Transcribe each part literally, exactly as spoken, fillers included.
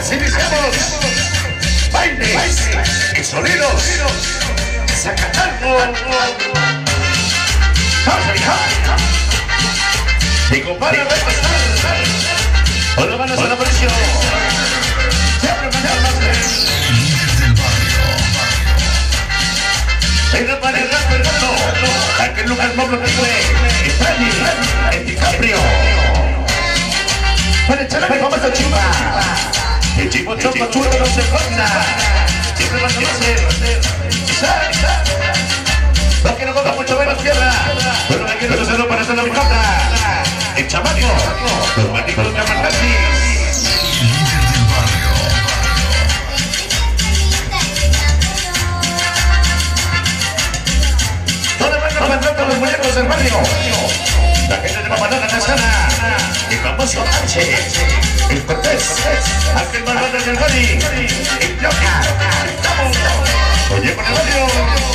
Así iniciamos. Bailes y sonidos. Zacatano. Y compadre, va a pasar. Hola, manos a la presión. Siempre mañana más de en la manera del mundo. Aquel lugar noble que fue Stanley, el DiCaprio. Para echar la vamos a chimba. El chico chopa chulo no se corta. Siempre va a conocer. No quiero contar mucho menos tierra. Pero me quiero hacerlo para hacer la picota. El chamaco. Los malditos de Amarcasi. Los muñecos del barrio, la gente de la banana casana, el famoso H, el Cortés, aquel malvado del Gori, el Pioca, estamos, oye con el barrio.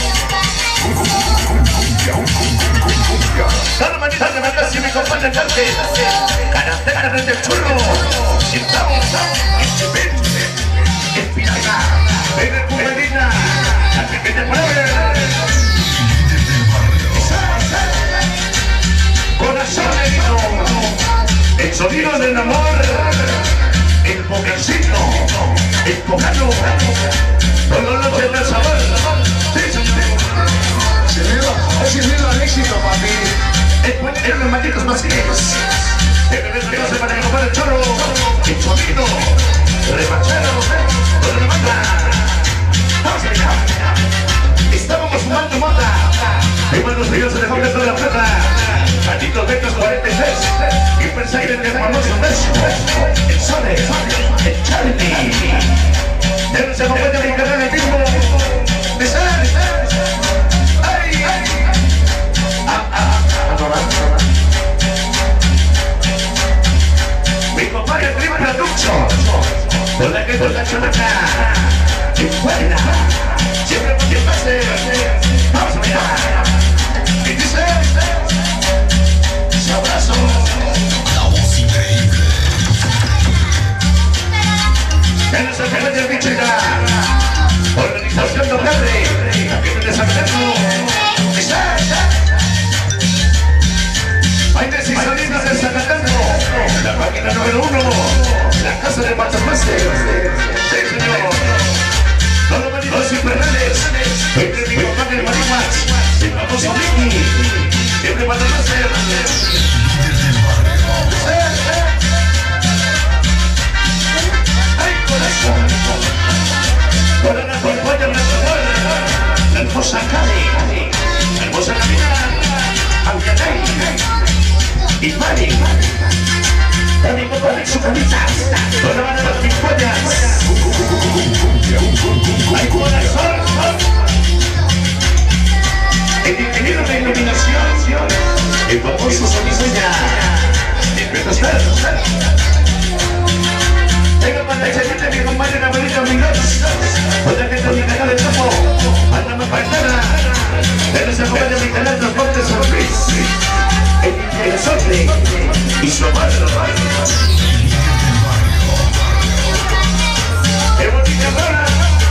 Cada manita de Amarcasi, mi compadre el Dante, Caracteras desde el churro, estamos, el Chipín, el Pirata, el Pumelina, la pequeña Forever. Corazón herido, el sonido del amor, el pokercito, el pocano, todas las noches del sabor. Sí, se me va, así es el éxito, papi. Eran los malditos masqueros. El bebé de Dios para comprar el chorro, el sonido, remachero, toda la banda. Vamos allá. Estábamos fumando mota. Igual los ríos se dejó de toda la plata. Malditos Becos cuarenta y seis. Y persiguen el famoso beso. El Sole, el Charlie. Ya no se acompaña mi canal el mismo. De Sal. ¡Ay! ¡Ah, ah! Mi compadre el Triple Production. Con la que con la chamaca. ¡Qué buena! Siempre con quien pase. Vamos a mirar. Y dice. Abrazo. La voz increíble. En esa calle de Michigan, organización de Octubre, la gente de San Pedro. Bailes y sonidos de San Pedro, la página número uno, la casa de Matasmaster. Sí, señor. Todos los maridos siempre reales. Entre mi compadre de Marihuas, el famoso Mickey. Siempre van a hacer ¡ay, corazón! Para la compañía nacional, la hermosa Cali, la hermosa Navidad, Alcanay y Mari. También con su camisa, con la mano de las pimpollas. ¡Ay, corazón! El ingeniero de iluminación, el famoso Soniseña, el Petostar. Tengo para echarle mi compañero la abuelita Milós, otra gente de mi canal de Topo, mándame partera. Pero se acompaña mi canal de Transportes San Luis, el interesante y su amado. ¡Qué bonita hora!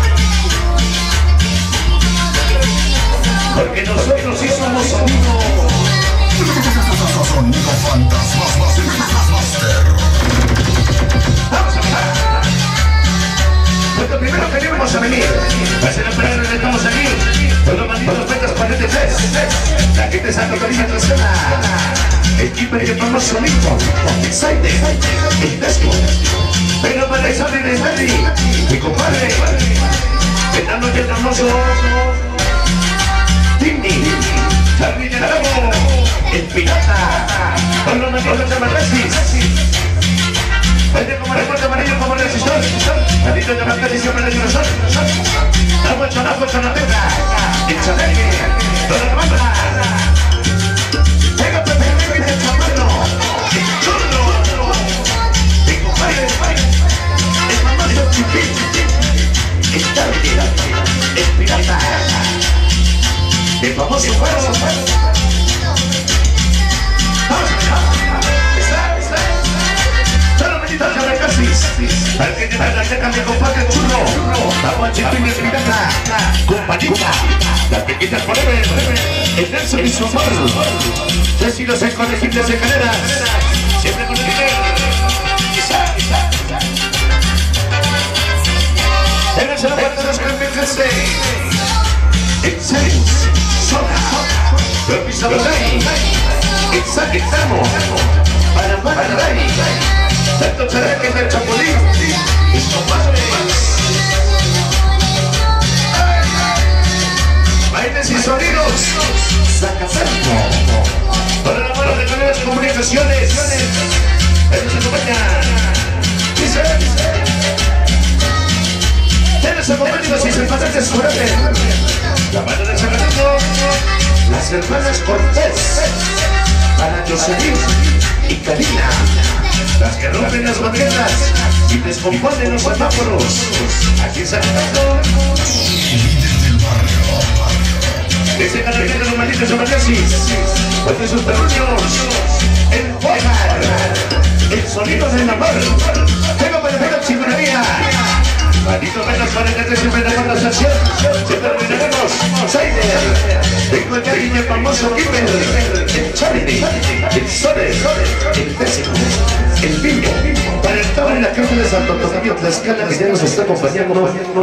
Porque nosotros sí somos sonido. Sonido Fantasmas Master. Vamos a mirar. Porque primero queremos a venir. Va a ser esperar donde estamos aquí. Todos malditos metas cuarenta y tres. La gente de Santo Cariño Trascena. El Keeper y el famoso sonido. El Saide. El Tesco. Pero para el Saide de Stanley. Mi compadre. Esta noche hermoso. Timmy, Charlie de Arabo, el Pirata, con los mejores de Amarcasi. Vende como recuerdo amarillo como el resistor. Malditos de Amarcasi siempre le digo son. Damos el chonazo, el chonateta, el chaneque, toda la banda. Venga, Pepe, venga, el chamano, el churro, el compadre, el famoso Chipín, el Charlie, el Pirata. El famoso juego. Vamos a ver. Está, está. Solo me quitas a Amarcasi. Al que lleva la teca, mi compadre churro. Vamos a chipín de pirata. Compañita. La pequita forever. El Nelson y su amor. Vecinos en colegiales de caderas. Siempre con el dinero. Quizá, quizá. En el salón de los campeones de Excellence. Soda. Permiso de ley. Exacto, estamos. Para para ley. Tanto será que es el chapulín. Mis compadres. Bailes y sonidos. Sacacerco. Para la mano de nuevas comunicaciones. Él nos acompaña. Dice. Tienes acompañados y simpatizantes forever. La mano de Sacramento. Las hermanas Cortés. Para Jocelyn y Karina. Las que rompen las banderas y descomponen los semáforos. Aquí está Sacramento. Ese canal de los malditos sobrecasis. Cuente sus perruños. El Bogar. El sonido del amor. Tengo para ver la chingonería. Maldito menos para el que siempre da la acción. Siempre terminaremos. Saider. Tengo el cariño el famoso Kimber. El Charity. El Sole. El Pésimo. El Bimbo. Para el Tabo en la casa de Santo Tomás Tlaxcala que ya nos está acompañando.